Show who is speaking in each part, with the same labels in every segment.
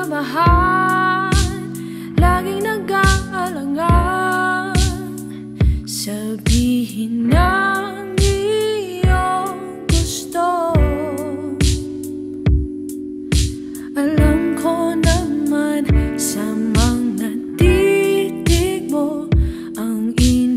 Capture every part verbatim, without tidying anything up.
Speaker 1: minamahal, laging nag-aalangan, sabihin ng iyong gusto. Alam ko naman sa mga titig mo, ang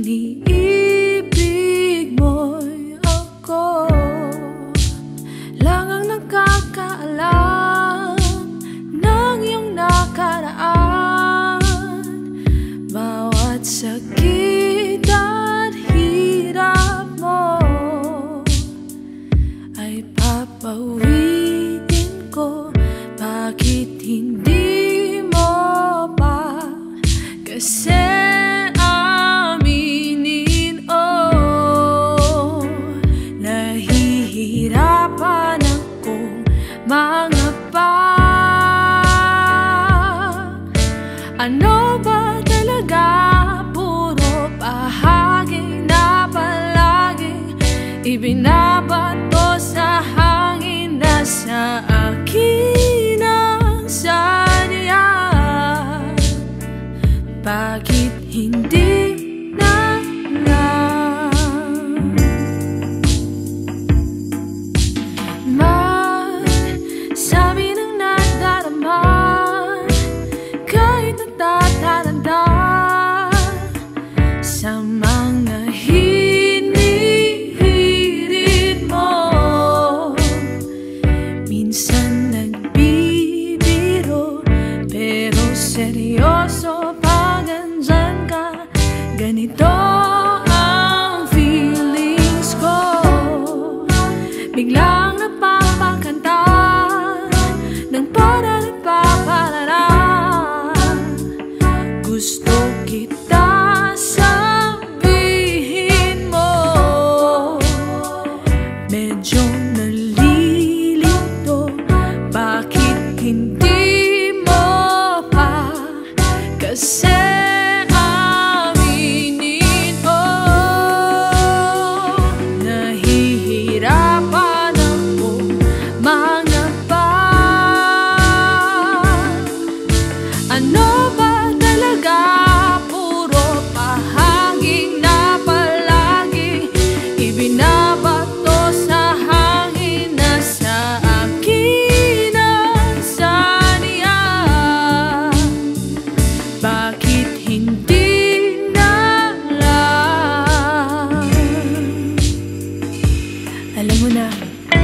Speaker 1: iniibig mo'y ako lang ang nakakaalam ng iyong nakaraan. Bawat sakit at hirap mo ay papawiin ko. Bakit hindi mo pa kasi aminin? Oh, nahihirapan akong mangapa. Ano ba talaga? Puro bahagi na palaging ibinabato sa hangin na sa akin. Bakit hindi na lang magsabi ng nadarama kahit natataranda sa mga hinihirit mo? Minsan nagbibiro pero seryoso. Ganito ang feelings ko, biglang napapakanta ng parara-parara. Gusto kita sabihin mo, medyo nalilito. Bakit hindi mo pa kasi ano ba talaga? Puro pahanging na palagi ibinabato sa hangin na sa akin ang saniya. Bakit hindi na lang? Alam mo na,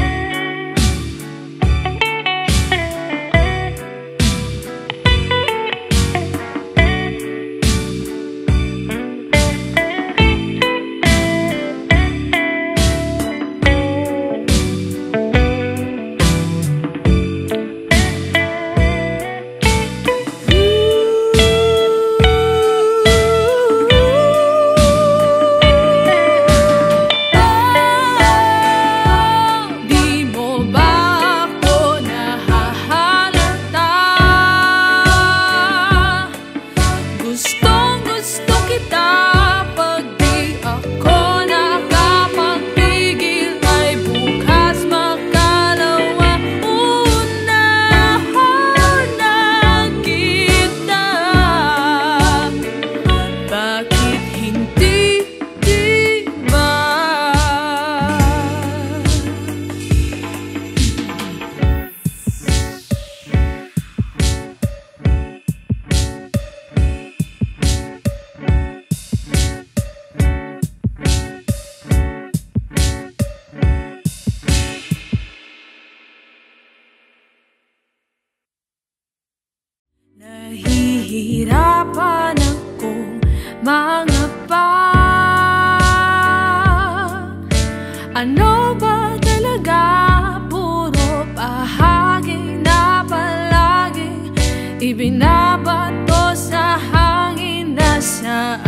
Speaker 1: nahihirapan akong mangapa. Ano ba talaga? Puro bahagi na palaging ibinabato sa hangin na sa